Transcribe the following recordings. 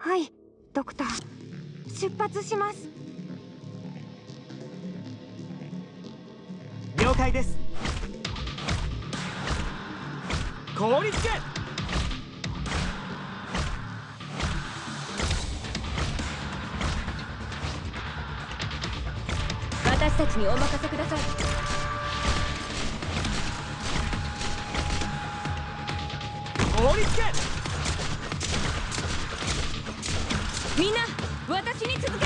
はい、ドクター。出発します。 了解です。凍りつけ。 私たちにお任せください。 凍りつけ。 みんな私に続け。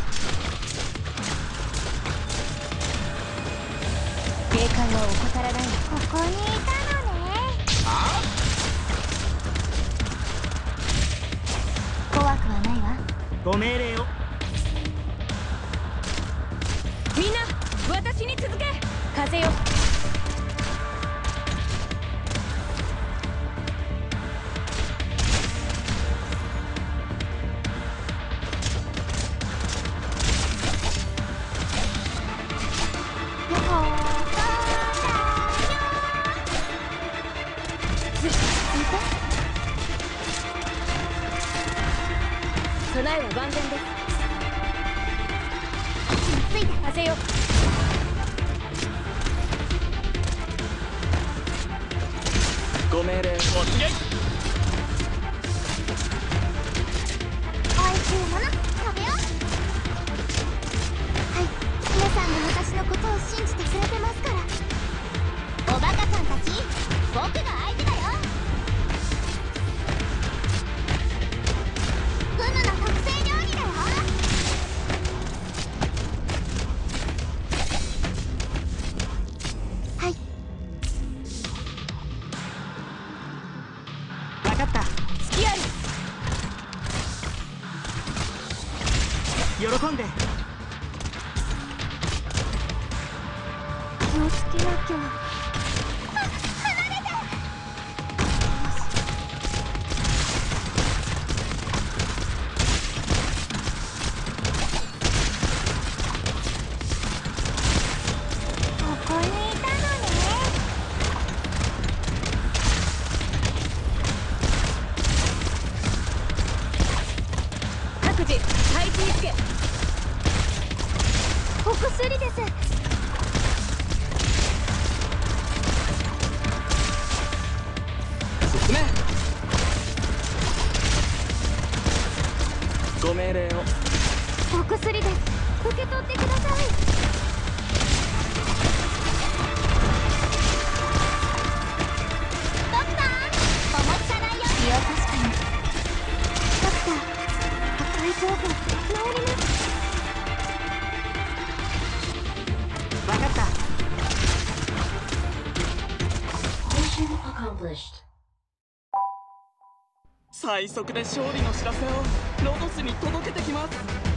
警戒は怠らない。 ここにいたのね。怖くはないわ。 ご命令を。 みんな私に続け。風よ。備えは万全です。 ついた。 風よ。 ご命令。突撃。 おいしいもの食べよう。はい、皆さんも私のことを信じてくれてますから。おバカさんたち、僕が相手だよ。フムの特製料理だよ。はい。 分かった。 付き合い。 喜んで。 気をつけなきゃ。ここにいたのね。 各自配置につけ。 お薬です。 進め。ご命令を。 お薬です。受け取ってください。ドクター、お持ちじゃないよ。いや、確かに。ドクター、大丈夫。治ります。 分かった。最速で勝利の知らせをロドスに届けてきます。